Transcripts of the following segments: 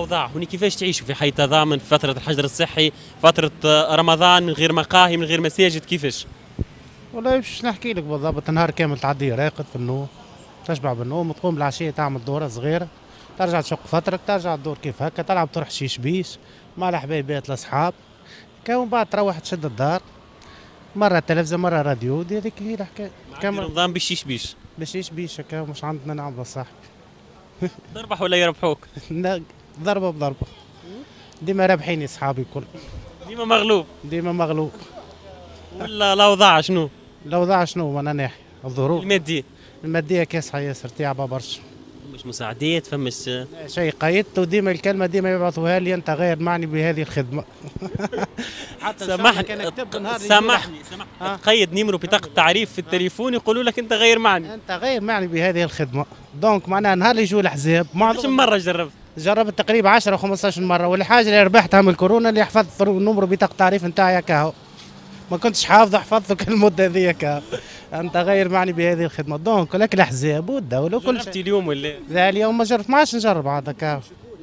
الاوضاع هنا كيفاش تعيشوا في حي تضامن في فتره الحجر الصحي، فتره رمضان، من غير مقاهي من غير مساجد، كيفاش؟ والله مش نحكي لك بالضبط، نهار كامل تعدي راقد في النوم، تشبع بالنوم، تقوم العشية تعمل دورة صغيرة، ترجع تشق فترك، ترجع تدور كيف هكا، تلعب تروح شيش بيش مع الحبايبات الأصحاب، كون بعد تروح تشد الدار، مرة تلفزة مرة راديو، دي هذيك هي الحكاية. كم رمضان بشيش بيش بشيش بيش هكا، مش عندنا نعمل صاحبي. تربح ولا يربحوك؟ لا، ضربة بضربة، ديما رابحيني صحابي الكل. ديما مغلوب. ديما مغلوب. ولا الاوضاع شنو؟ الأوضاع شنو من ناحية الظروف المادية. المادية كاسحة ياسر، تعبة برشا. مش مساعدات فمش شيء قيدت، وديما الكلمة ديما يبعثوها لي، أنت غير معني بهذه الخدمة. حتى سامحني سامحني تقيد نيمرو بطاقة تعريف في التليفون يقولوا لك أنت غير معني. أنت غير معني بهذه الخدمة، دونك معناها نهار اللي يجوا الأحزاب كم مرة جربت؟ جربت تقريبا 10 و15 مرة، والحاجة اللي ربحتها من الكورونا اللي حفظت نمرو بطاقة التعريف نتاعي هكا، ما كنتش حافظه حفظته كل المدة ذيك. أنت غير معني بهذه الخدمة، دونك لك الأحزاب والدولة وكل شيء. جربتي اليوم ولا؟ لا اليوم ما جربت، ما عادش نجرب عاد هكا.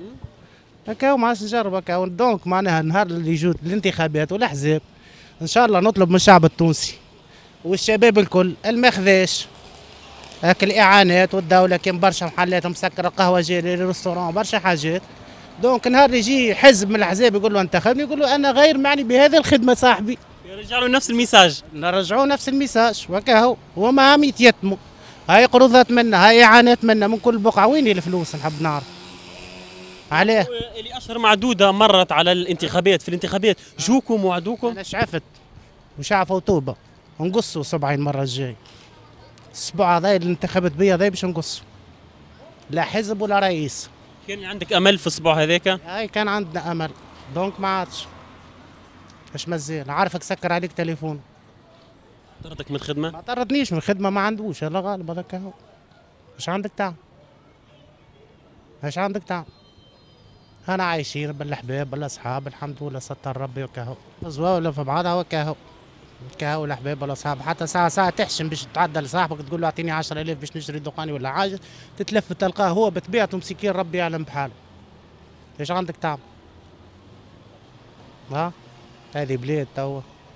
هكا ما عادش نجرب هكا، دونك معناها النهار اللي يجوا الانتخابات والأحزاب إن شاء الله نطلب من الشعب التونسي والشباب الكل المخذاش هاك الإعانات، والدولة كان برشا محلات مسكرة، قهوة جارية، ريستوران، برشا حاجات. دونك نهار يجي حزب من الأحزاب يقول له انتخبني، يقول له أنا غير معني بهذه الخدمة صاحبي. يرجعوا نفس الميساج. نرجعوا نفس الميساج وكاهو، وما هم يتيتموا، هاي قروضات منا، هاي إعانات منا من كل بقعة، وين الفلوس نحب نعرف عليه. اللي أشهر معدودة مرت على الانتخابات، في الانتخابات جوكم وعدوكم؟ أنا شعفت وشعفوا توبة ونقصوا 70 مرة الجاي. الأسبوع هذا اللي انتخبت بيا هذا باش نقصوا، لا حزب ولا رئيس. كان عندك أمل في الأسبوع هذاك؟ هاي كان عندنا أمل، دونك ما عادش. اش مزال عارفك سكر عليك تليفون. طردك من الخدمة؟ ما طردنيش من الخدمة، ما عندوش، الله غالب هذاك هو. اش عندك تعمل؟ اش عندك تعمل؟ انا عايشين بالاحباب بالاصحاب الحمد لله، ستر ربي وكاهو، زوا ولا في بعضها وكاهو. كاهو الاحباب والاصحاب، حتى ساعة تحشم باش تعدى لصاحبك تقول له اعطيني 10,000 باش نشتري دقاني ولا حاجة، تتلف تلقاه هو بطبيعته مسكين ربي يعلم بحاله. ايش عندك تعمل؟ ها؟ هذه بلاد توا.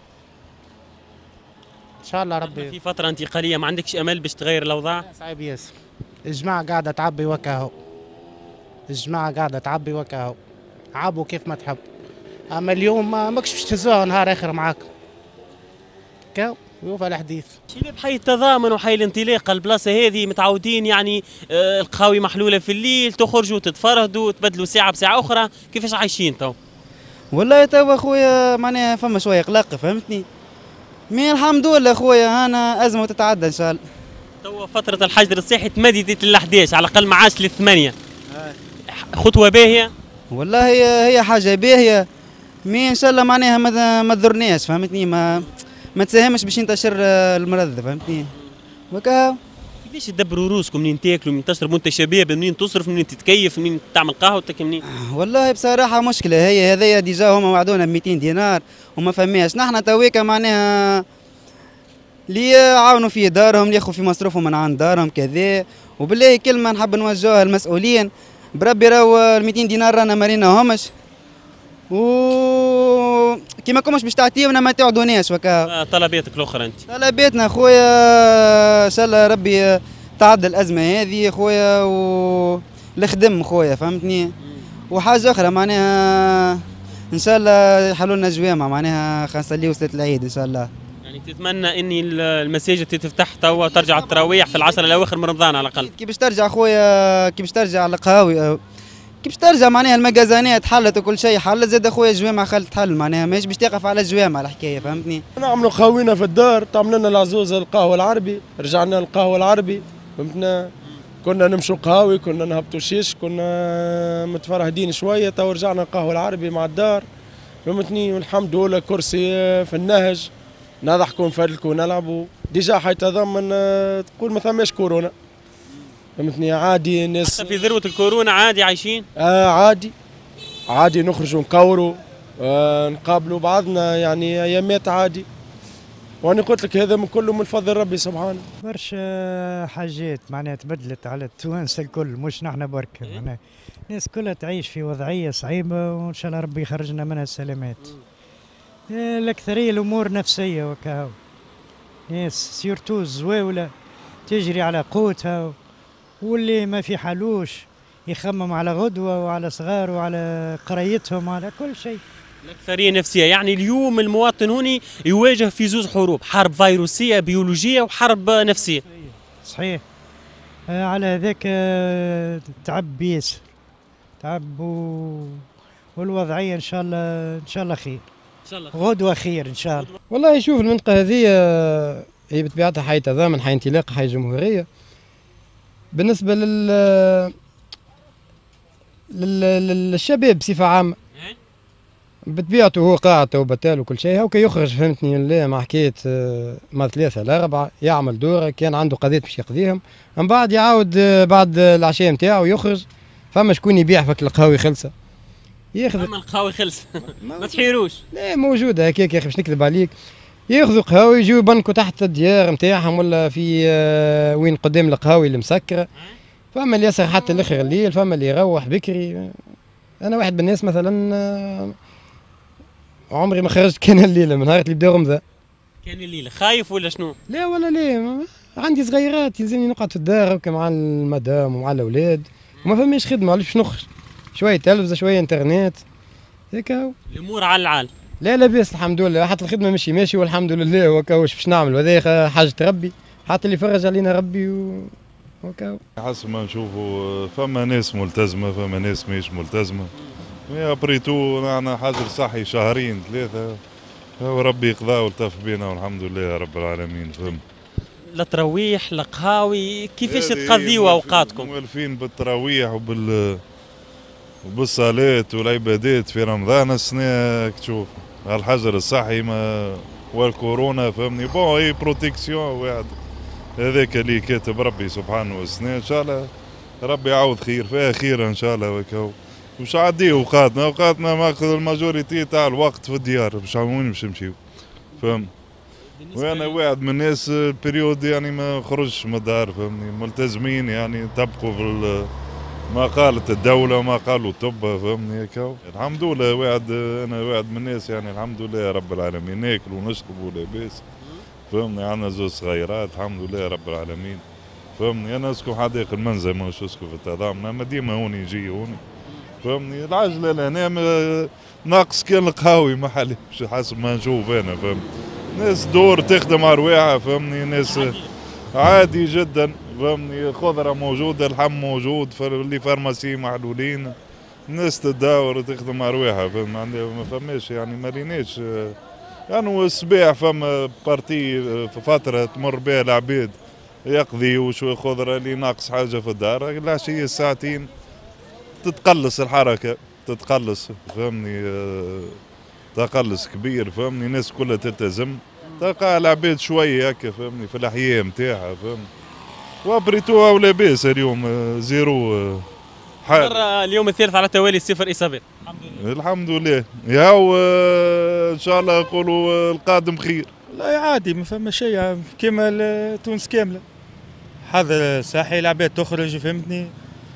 ان شاء الله ربي. في فترة انتقالية، ما عندكش امل باش تغير الاوضاع؟ صعيب ياسر، الجماعة قاعدة تعبي وكاهو، الجماعة قاعدة تعبي وكاهو، عبوا كيف ما تحب. اما اليوم ماكش باش تهزوها نهار اخر معاكم. كاو يوفى الحديث. شباب حي التضامن وحي الانطلاق، البلاصة هذه متعودين يعني القهاوي محلولة في الليل، تخرجوا تتفرهدوا تبدلوا ساعة بساعة أخرى، كيفاش عايشين تو؟ والله توا خويا معناها فما شويه قلق، فهمتني؟ مي الحمد لله خويا، انا ازمه وتتعدى ان شاء الله. توا فتره الحجر الصحي تمددت ل 11، على الاقل ما عادش ل8. خطوه باهيه. والله هي حاجه باهيه، مي ان شاء الله معناها ما تضرناش، فهمتني؟ ما تساهمش باش ينتشر المرض، فهمتني؟ وكا كيفاش تدبروا روسكم؟ منين تاكلوا، منين تشربوا انت شباب، منين تصرف، منين تتكيف، منين تعمل قهوتك، منين؟ والله بصراحه مشكله هي هذيا، ديجا هما وعدونا ب 200 دينار وما فماش، نحن تويكا معناها اللي يعاونوا في دارهم، اللي ياخذوا في مصروفهم من عند دارهم كذا. وبالله كلمه نحب نوجهها للمسؤولين، بربي راهو ال 200 دينار رانا ما ريناهمش، و كيما كومش باش تعطيونا ما تعودوناش وكا. طلباتك الاخرى انت؟ طلباتنا خويا ان شاء الله ربي تعدى الازمه هذه خويا، والخدم خويا، فهمتني؟ وحاجه اخرى معناها ان شاء الله يحلوا لنا جوامع، معناها خاصه نصليو صلاه العيد ان شاء الله. يعني تتمنى ان المساجد تفتح توا وترجع التراويح في العشر الاواخر من رمضان على الاقل؟ كي باش ترجع خويا، كي باش ترجع القهاوي، كي باش ترجع معناها المجازانات حلت وكل شيء حل، زاد خويا الجوامع خلت تحل، معناها ماهيش باش تقف على الجوامع الحكايه، فهمتني؟ نعملوا قهوينا في الدار، تعمل لنا العزوزه القهوه العربي، رجعنا للقهوه العربي، فهمتنا؟ كنا نمشوا قهاوي، كنا نهبطوا شيش، كنا متفرهدين شويه، تو رجعنا القهوه العربي مع الدار، فهمتني؟ والحمد لله كرسي في النهج، نضحكوا نفرلكوا ونلعبوا، ديجا حيتضمن تقول ما ثماش كورونا، فهمتني؟ عادي الناس حتى في ذروة الكورونا عادي عايشين؟ عادي نخرجوا نكوروا، نقابلوا بعضنا يعني ايامات عادي، وأنا قلت لك هذا من كله من فضل ربي سبحانه. برشا حاجات معناها تبدلت على التوانسه الكل، مش نحن برك، معناها الناس كلها تعيش في وضعيه صعيبه، وان شاء الله ربي يخرجنا منها السلامات. الاكثريه الامور نفسيه وكاو، ناس سيرتو الزواوله تجري على قوتها، واللي ما في حالوش يخمم على غدوه وعلى صغار وعلى قريتهم وعلى كل شيء. الأكثرية نفسية، يعني اليوم المواطن هوني يواجه في زوج حروب، حرب فيروسية بيولوجية وحرب نفسية. صحيح. على هذاك تعب ياسر، تعب والوضعية إن شاء الله خير. إن شاء الله غدوة خير إن شاء الله. والله شوف المنطقة هذه هي بطبيعتها حي تضامن، حي انطلاق، حي جمهورية. بالنسبة للشباب بصفة عامة بطبيعته هو قاعد وبتال وكل شيء، هوكا يخرج فهمتني لا مع حكاية ما 3 ل 4 يعمل دوره، كان عنده قضية باش يقضيهم، من بعد يعاود بعد العشاء نتاعو يخرج. فما شكون يبيع فك القهاوي خلصة ياخذ. أما القهاوي خلص ما تحيروش. لا موجودة هكاك يا أخي، باش نكذب عليك، ياخذوا قهاوي يجيو يبنكوا تحت الديار نتاعهم ولا في وين قدام القهاوي المسكرة. فما اللي يسهر حتى الآخر الليل، فما اللي يروح بكري. أنا واحد من الناس مثلا عمري ما خرجت كان الليلة من نهار اللي بداو رمضان. كان الليلة خايف ولا شنو؟ لا ولا لا، عندي صغيرات يلزمني نقعد في الدار هكا مع المدام ومع الأولاد، وما فماش خدمة علاش باش نخرج، شوية تلفزة شوية انترنت هكا. الأمور على العال. لا لاباس الحمد لله، حتى الخدمة ماشي والحمد لله، وهكا واش باش نعمل، وهذا حاجة ربي، حتى اللي فرج علينا ربي وهكا. حسب ما نشوفوا فما ناس ملتزمة، فما ناس مش ملتزمة. ابريتو نحن حجر صحي شهرين 3 وربي يقضى والتف بينا والحمد لله يا رب العالمين. فهمت؟ لا تراويح لا قهاوي، كيفاش تقضيوا اوقاتكم؟ مولفين بالتراويح وبالصلاة والعبادات في رمضان السنة. تشوف الحجر الصحي ما والكورونا فهمني، بون هي بروتيكسيون واحد هذاك اللي كاتب ربي سبحانه السنة. ان شاء الله ربي يعوض خير فيها خير ان شاء الله. وكاو مش عادي اوقاتنا ماخذ الماجوريتي تاع الوقت في الديار، مش وين باش نمشيو. فهمت؟ وانا واحد من الناس البريود يعني ما خرجش من الدار فهمني، ملتزمين يعني تبقوا في ما قالت الدولة وما قالوا الطب فهمني هكا. الحمد لله انا واحد من الناس يعني الحمد لله يا رب العالمين، ناكل ونشرب ولاباس فهمني. عندنا 2 صغيرات الحمد لله يا رب العالمين. فهمني انا اسكن حديقة المنزل مش اسكن في التضامن، اما ديما هوني يجي هوني فهمني. العجلة لهنا ناقص كان القهاوي ما حليش حسب ما نشوف انا. فهمت؟ ناس دور تخدم أرواحها فهمني، ناس عادي جدا فهمني. خضرة موجودة، اللحم موجود، اللي فارماسي محلولين، الناس تداور وتخدم أرواحها فهمت. ما فماش يعني ما ليناش يعني الصباح فما بارتي في فترة تمر بها العباد يقضي وشوي خضرة اللي ناقص حاجة في الدار. العشية ساعتين تتقلص الحركة، تتقلص فهمني، تقلص كبير فهمني. الناس كلها تلتزم، تلقى العباد شوية هكا فهمني في الأحياء نتاعها فهمني. وابريتوها ولا باس اليوم 0 حال. اليوم الثالث على التوالي 0 إصابات الحمد لله. ياو إن شاء الله يقولوا القادم خير. لا عادي ما فما شيء كيما تونس كاملة، هذا صحي العباد تخرج فهمتني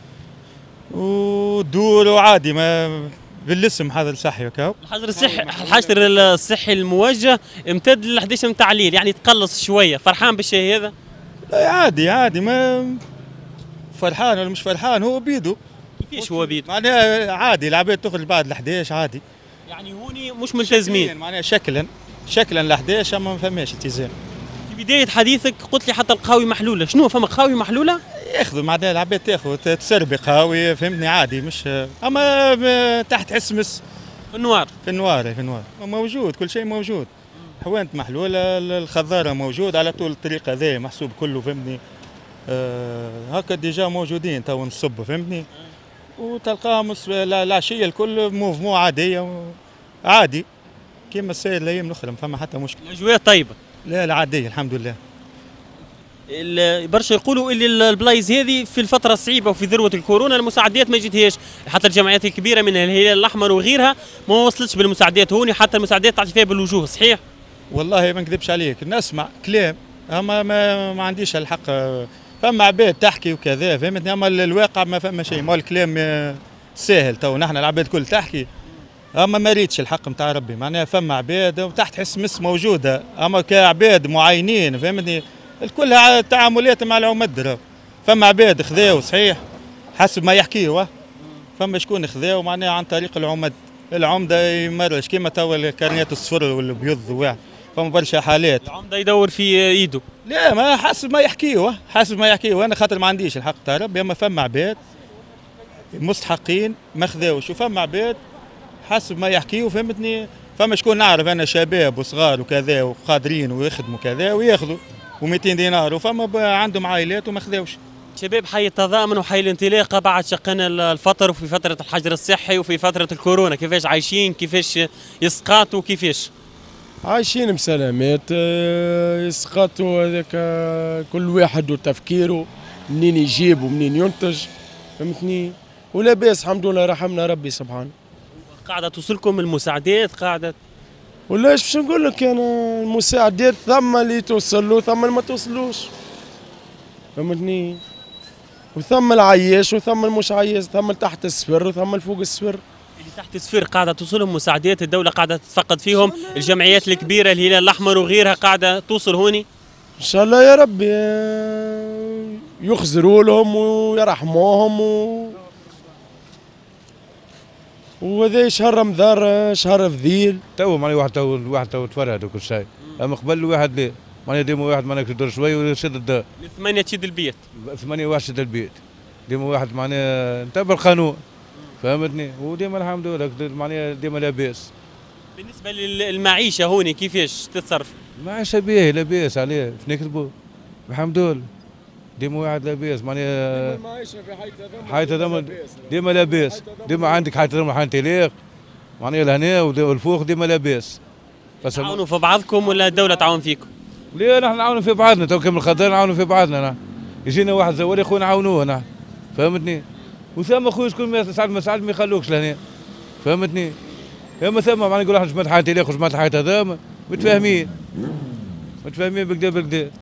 ودور وعادي ما بالاسم هذا الصحي هكا. الحجر الصحي الموجه امتد ل 11 متاع الليل، يعني تقلص شويه. فرحان بالشيء هذا؟ لا عادي ما فرحان ولا مش فرحان، هو بيدو. كيفاش هو بيدو؟ معناها عادي العباد تخرج بعد ال 11 عادي، يعني هوني مش ملتزمين معناها شكلا ل 11 اما ما فماش التزام. في بدايه حديثك قلت لي حتى القهاوي محلوله، شنو فما قهاوي محلوله؟ ياخذوا معناها العباد تاخذ تسربي قهاوي فهمتني عادي، مش اما تحت حسمس في النوار. في النوار موجود، كل شيء موجود. حوانت محلوله، الخضاره موجود على طول الطريق هذا محسوب كله فهمتني. هكا ديجا موجودين تو نصب فهمتني، وتلقاهم العشيه الكل موفمون عاديه عادي كيما السائر الايام الاخرى، ما فما حتى مشكله. الاجواء طيبه؟ لا عاديه الحمد لله. برشا يقولوا اللي البلايص هذه في الفتره الصعيبه وفي ذروه الكورونا المساعدات ما جتهاش، حتى الجمعيات الكبيره من الهلال الاحمر وغيرها ما وصلتش بالمساعدات هوني، حتى المساعدات تعطي فيها بالوجوه. صحيح؟ والله ما نكذبش عليك، نسمع كلام اما ما عنديش الحق. فما عباد تحكي وكذا فهمتني، اما الواقع ما فما شيء. ما الكلام ساهل، تو نحن العباد الكل تحكي اما ما ريتش الحق نتاع ربي. معناها فما عباد وتحت حس مس موجوده، اما كعباد معينين فهمتني الكل تعاملات مع العمد. فما عباد خذاو صحيح حسب ما يحكيوا، فما شكون خذاو معناها عن طريق العمد. العمده يمرش كيما توا الكارنيات الصفر والابيض واحد، فما برشا حالات. العمده يدور في ايده. لا ما حسب ما يحكيوا، حسب ما يحكيوا. انا خاطر ما عنديش الحق تاع ربي، اما فما عباد مستحقين ما خذاوش، وفما عباد حسب ما يحكيوا فهمتني. فما شكون نعرف انا شباب وصغار وكذا وقادرين ويخدموا كذا وياخذوا و200 دينار، وفما عندهم عائلات وما خذاوش. شباب حي التضامن وحي الانطلاقه بعد شقنا الفطر وفي فتره الحجر الصحي وفي فتره الكورونا، كيفاش عايشين؟ كيفاش يسقطوا؟ كيفاش عايشين بسلامات. يسقطوا هذاك كل واحد وتفكيره منين يجيب ومنين ينتج فهمتني، ولا باس الحمد لله رحمنا ربي سبحانه. قاعده توصلكم المساعدات؟ قاعده ولا ايش باش نقول لك انا، المساعدات ثم اللي توصل له ثم اللي ما توصلوش فهمتني، وثم العياش وثم المش عياش، ثم تحت الصفر وثم الفوق الصفر. اللي تحت الصفر قاعده توصلهم مساعدات، الدوله قاعده تتفقد فيهم، الجمعيات الكبيره الهلال الاحمر وغيرها قاعده توصل هوني ان شاء الله يا ربي يخزروا لهم ويرحموهم وهذا شهر رمضان شهر فضيل. تو معناها واحد تو تفرهد وكل شيء، اما قبل الواحد لا معناها ديما واحد معناها يقدر شوي ويشد الدار. 8 تشد البيت. 8 واحد شد البيت. ديما واحد معناها نتبع القانون فهمتني، وديما الحمد لله معناها ديما لاباس. بالنسبه للمعيشه هوني كيفاش تتصرف؟ المعيشه باهي لاباس عليه، باش نكذبوا الحمد لله. ديما واحد لاباس معناها حي التضامن ديما لاباس، ديما عندك حي التضامن حي انطلاق معناها لهنا والفوق ديما لاباس. تعاونوا في بعضكم ولا الدولة تعاون فيكم؟ لا نحن نعاونوا في بعضنا، تو كم الخضر نعاونوا في بعضنا. نحن يجينا واحد زوال اخونا نعاونوه نحن فهمتني، وثم اخويا شكون ما ساعات ما يخلوكش لهنا فهمتني. اما ثم معناها يقول احنا جماعة حي انطلاق وجماعة حي التضامن متفاهمين بالكدا.